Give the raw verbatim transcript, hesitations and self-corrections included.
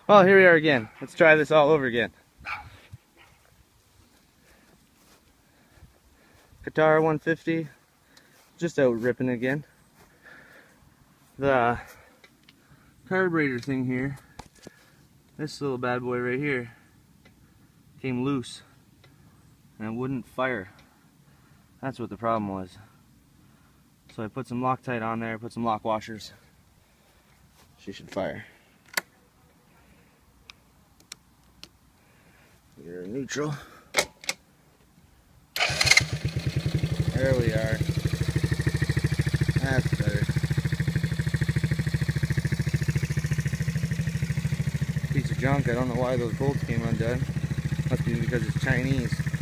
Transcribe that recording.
Well, here we are again. Let's try this all over again. Katarra one fifty, just out ripping again. The carburetor thing here, this little bad boy right here, came loose and it wouldn't fire. That's what the problem was. So I put some Loctite on there, put some lock washers. She should fire. You're neutral. There we are. That's better. Piece of junk. I don't know why those bolts came undone. Must be because it's Chinese.